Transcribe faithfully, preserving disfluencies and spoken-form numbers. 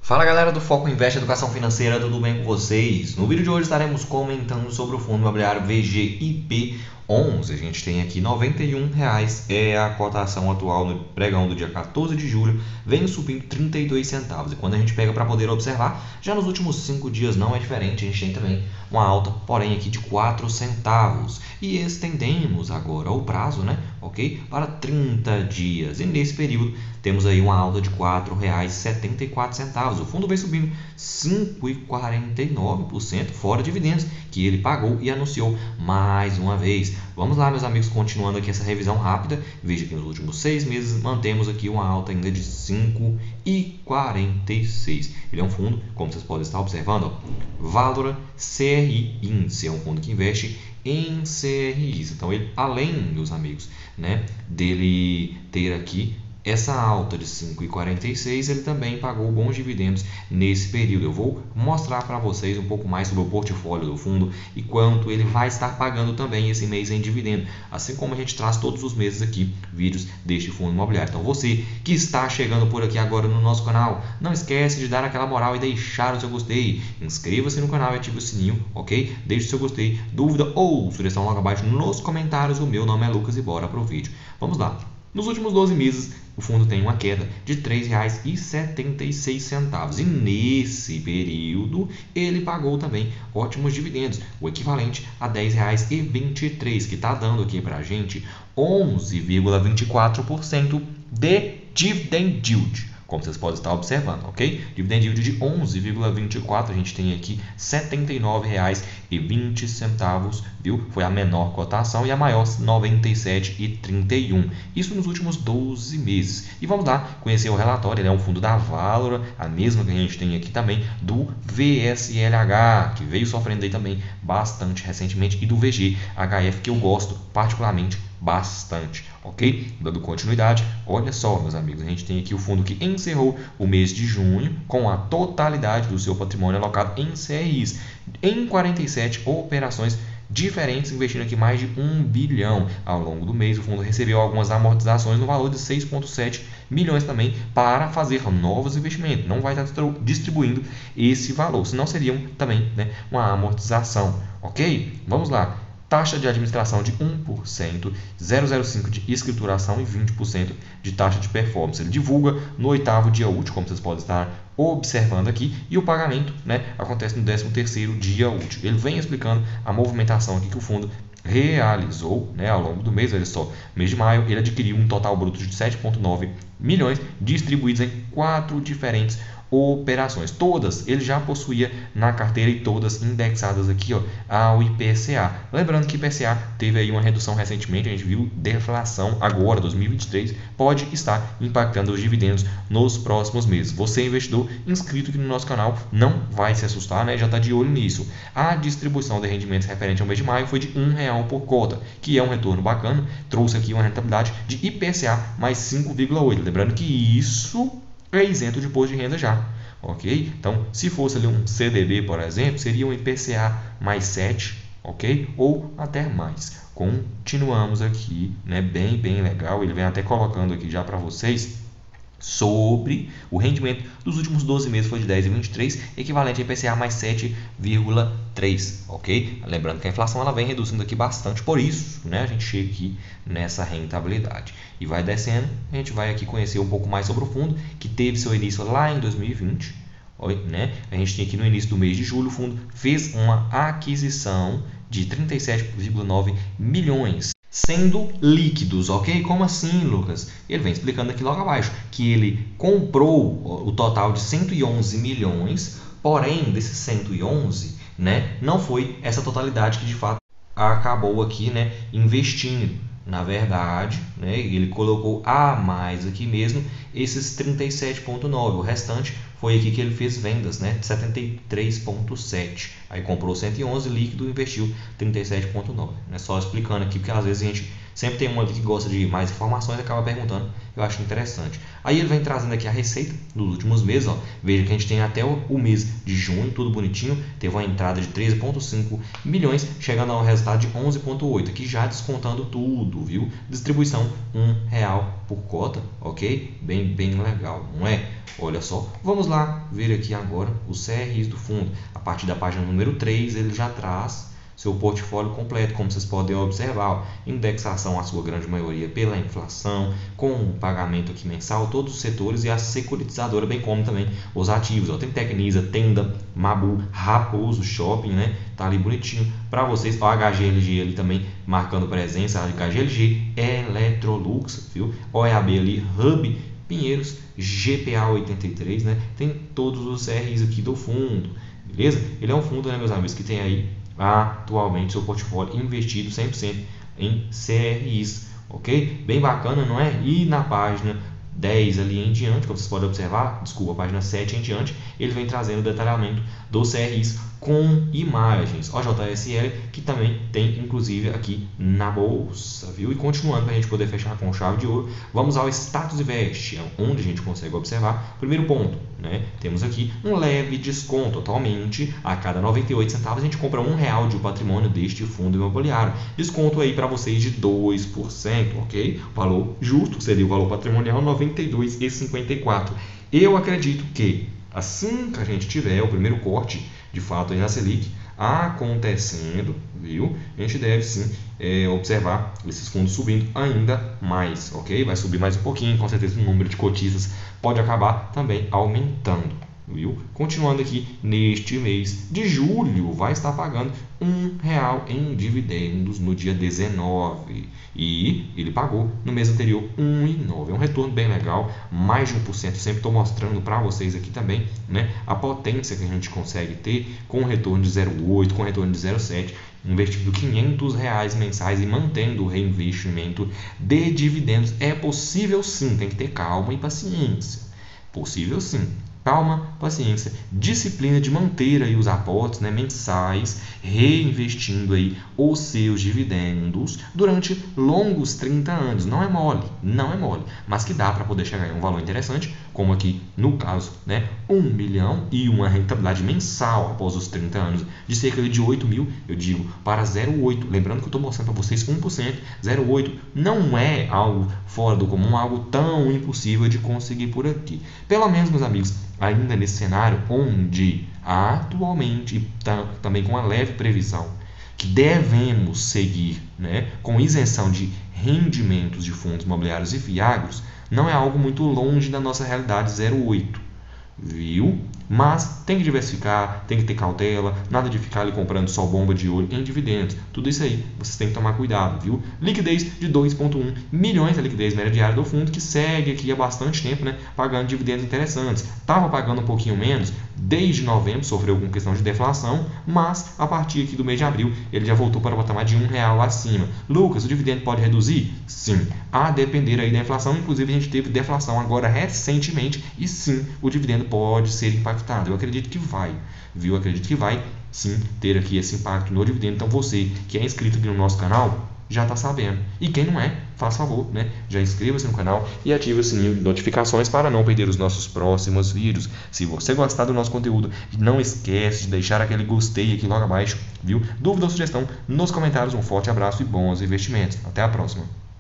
Fala galera do Foco Invest Educação Financeira, tudo bem com vocês? No vídeo de hoje estaremos comentando sobre o fundo imobiliário V G I P onze. A gente tem aqui noventa e um reais, é a cotação atual no pregão do dia quatorze de julho, vem subindo trinta e dois centavos. E quando a gente pega para poder observar, já nos últimos cinco dias não é diferente, a gente tem também uma alta, porém aqui de quatro centavos. E estendemos agora o prazo, né, ok, para trinta dias. E nesse período temos aí uma alta de quatro reais e setenta e quatro centavos. O fundo vem subindo cinco vírgula quarenta e nove por cento fora dividendos que ele pagou e anunciou mais uma vez. Vamos lá, meus amigos, continuando aqui essa revisão rápida. Veja que nos últimos seis meses mantemos aqui uma alta ainda de cinco vírgula quarenta e seis. Ele é um fundo, como vocês podem estar observando, ó, Valora C R I Índice, é um fundo que investe em C R Is. Então, ele, além, meus amigos, né, dele ter aqui essa alta de cinco vírgula quarenta e seis, ele também pagou bons dividendos nesse período. Eu vou mostrar para vocês um pouco mais sobre o portfólio do fundo e quanto ele vai estar pagando também esse mês em dividendo, assim como a gente traz todos os meses aqui vídeos deste fundo imobiliário. Então você que está chegando por aqui agora no nosso canal, não esquece de dar aquela moral e deixar o seu gostei, inscreva-se no canal e ative o sininho, ok? Deixe o seu gostei, dúvida ou sugestão logo abaixo nos comentários. O meu nome é Lucas e bora para o vídeo. Vamos lá. Nos últimos doze meses, o fundo tem uma queda de três reais e setenta e seis centavos. E nesse período, ele pagou também ótimos dividendos, o equivalente a dez reais e vinte e três centavos, que está dando aqui para a gente onze vírgula vinte e quatro por cento de dividend yield, como vocês podem estar observando, ok? Dividend yield de onze vírgula vinte e quatro, a gente tem aqui setenta e nove reais e vinte centavos, viu? Foi a menor cotação e a maior noventa e sete reais e trinta e um. Isso nos últimos doze meses. E vamos lá conhecer o relatório. Ele é um fundo da Valora, a mesma que a gente tem aqui também do V S L H, que veio sofrendo aí também bastante recentemente, e do V G H F, que eu gosto particularmente bastante, ok? Dando continuidade, olha só, meus amigos, a gente tem aqui o fundo que encerrou o mês de junho com a totalidade do seu patrimônio alocado em C R Is, em quarenta e sete operações diferentes, investindo aqui mais de um bilhão. Ao longo do mês, o fundo recebeu algumas amortizações no valor de seis vírgula sete milhões também para fazer novos investimentos. Não vai estar distribuindo esse valor, senão seriam também, né, uma amortização, ok? Vamos lá. Taxa de administração de um por cento, zero vírgula zero cinco por cento de escrituração e vinte por cento de taxa de performance. Ele divulga no oitavo dia útil, como vocês podem estar observando aqui, e o pagamento, né, acontece no décimo terceiro dia útil. Ele vem explicando a movimentação aqui que o fundo realizou, né, ao longo do mês. Olha só, mês de maio ele adquiriu um total bruto de sete vírgula nove milhões, distribuídos em quatro diferentes operações. Todas ele já possuía na carteira e todas indexadas aqui, ó, ao I P C A. Lembrando que I P C A teve aí uma redução recentemente, a gente viu deflação agora, dois mil e vinte e três, pode estar impactando os dividendos nos próximos meses. Você, investidor inscrito aqui no nosso canal, não vai se assustar, né? Já está de olho nisso. A distribuição de rendimentos referente ao mês de maio foi de um real por cota, que é um retorno bacana, trouxe aqui uma rentabilidade de I P C A mais cinco vírgula oito. Lembrando que isso é isento de imposto de renda já, ok? Então, se fosse ali um C D B, por exemplo, seria um I P C A mais sete, ok? Ou até mais. Continuamos aqui, né? Bem, bem legal. Ele vem até colocando aqui já para vocês sobre o rendimento dos últimos doze meses, foi de dez vírgula vinte e três, equivalente a I P C A mais sete vírgula três, ok? Lembrando que a inflação ela vem reduzindo aqui bastante, por isso, né, a gente chega aqui nessa rentabilidade. E vai descendo, a gente vai aqui conhecer um pouco mais sobre o fundo, que teve seu início lá em dois mil e vinte, né? A gente tem aqui no início do mês de julho, o fundo fez uma aquisição de trinta e sete vírgula nove milhões, sendo líquidos, ok? Como assim, Lucas? Ele vem explicando aqui logo abaixo que ele comprou o total de cento e onze milhões, porém desses cento e onze, né, não foi essa totalidade que de fato acabou aqui, né, investindo. Na verdade, né, ele colocou a mais aqui mesmo esses trinta e sete vírgula nove, o restante foi aqui que ele fez vendas, né, de setenta e três vírgula sete. Aí comprou cento e onze líquido e investiu trinta e sete vírgula nove. É só explicando aqui, porque às vezes a gente sempre tem um ali que gosta de mais informações e acaba perguntando, eu acho interessante. Aí ele vem trazendo aqui a receita dos últimos meses, ó. Veja que a gente tem até o, o mês de junho, tudo bonitinho, teve uma entrada de treze vírgula cinco milhões, chegando ao resultado de onze vírgula oito, aqui já descontando tudo, viu? Distribuição um real por cota, ok? Bem, bem legal, não é? Olha só, vamos lá ver aqui agora os C R Is do fundo. A partir da página número três, ele já traz seu portfólio completo, como vocês podem observar, indexação a sua grande maioria pela inflação, com o pagamento aqui mensal, todos os setores e a securitizadora, bem como também os ativos. Ó, tem Tecnisa, Tenda, Mabu, Raposo Shopping, né? Tá ali bonitinho para vocês. Ó, a H G L G ali também marcando presença, a H G L G, Electrolux, viu? O E A B ali, Hub, Pinheiros, G P A oitenta e três, né? Tem todos os C R Is aqui do fundo, beleza? Ele é um fundo, né, meus amigos, que tem aí atualmente seu portfólio investido cem por cento em C R Is, ok? Bem bacana, não é? E na página dez ali em diante, como vocês podem observar, desculpa, a página sete em diante, ele vem trazendo o detalhamento dos C R Is com imagens. O J S L, que também tem inclusive aqui na bolsa, viu? E continuando, para a gente poder fechar com chave de ouro, vamos ao Status Invest, onde a gente consegue observar, primeiro ponto, né? Temos aqui um leve desconto. Atualmente, a cada noventa e oito centavos a gente compra um real de patrimônio deste fundo imobiliário. Desconto aí para vocês de dois por cento, ok? Valor justo, seria o valor patrimonial noventa e dois reais e cinquenta e quatro centavos. Eu acredito que assim que a gente tiver o primeiro corte de fato aí na Selic acontecendo, viu? A gente deve sim é, observar esses fundos subindo ainda mais, ok? Vai subir mais um pouquinho, com certeza o número de cotistas pode acabar também aumentando, viu? Continuando aqui, neste mês de julho vai estar pagando um real em dividendos no dia dezenove e ele pagou no mês anterior um vírgula nove. É um retorno bem legal, mais de um por cento. Sempre estou mostrando para vocês aqui também, né, a potência que a gente consegue ter com um retorno de zero vírgula oito, com um retorno de zero vírgula sete, investindo quinhentos reais mensais e mantendo o reinvestimento de dividendos. É possível sim, tem que ter calma e paciência. Possível sim. Calma, paciência, disciplina de manter aí os aportes, né, mensais, reinvestindo aí os seus dividendos durante longos trinta anos. Não é mole, não é mole, mas que dá para poder chegar em um valor interessante, como aqui no caso, né, um milhão e uma rentabilidade mensal após os trinta anos de cerca de oito mil, eu digo, para zero vírgula oito. Lembrando que eu estou mostrando para vocês um por cento, zero vírgula oito não é algo fora do comum, algo tão impossível de conseguir por aqui. Pelo menos, meus amigos, ainda nesse cenário onde atualmente, e também com uma leve previsão, que devemos seguir, né, com isenção de rendimentos de fundos imobiliários e fiagros, não é algo muito longe da nossa realidade zero vírgula oito, viu? Mas tem que diversificar, tem que ter cautela, nada de ficar ali comprando só bomba de ouro em dividendos. Tudo isso aí vocês têm que tomar cuidado, viu? Liquidez de dois vírgula um milhões, a liquidez média diária do fundo, que segue aqui há bastante tempo, né, pagando dividendos interessantes. Estava pagando um pouquinho menos, desde novembro sofreu com questão de deflação, mas a partir aqui do mês de abril ele já voltou para o patamar de um real acima. Lucas, o dividendo pode reduzir? Sim, a depender aí da inflação. Inclusive a gente teve deflação agora recentemente e sim, o dividendo pode ser impactado. Eu acredito que vai, viu? Eu acredito que vai sim ter aqui esse impacto no dividendo. Então você que é inscrito aqui no nosso canal já está sabendo. E quem não é, faz favor, né? Já inscreva-se no canal e ative o sininho de notificações para não perder os nossos próximos vídeos. Se você gostar do nosso conteúdo, não esquece de deixar aquele gostei aqui logo abaixo, viu? Dúvida ou sugestão nos comentários. Um forte abraço e bons investimentos. Até a próxima.